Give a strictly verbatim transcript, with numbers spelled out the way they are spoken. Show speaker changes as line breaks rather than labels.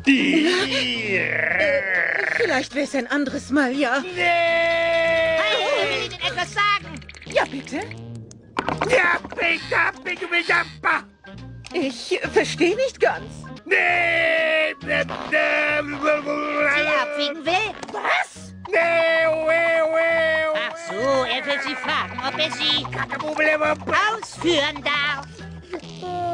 Vielleicht wäre es ein anderes Mal, ja.
Nee!
Hey, ich will Ihnen etwas sagen.
Ja, bitte?
Ja, bitte, bitte, bitte.
Ich äh, verstehe nicht ganz.
Nee!
Sie abwiegen will?
Was?
Nee, weh, weh.
Ach so, er will Sie fragen, ob er Sie ausführen darf.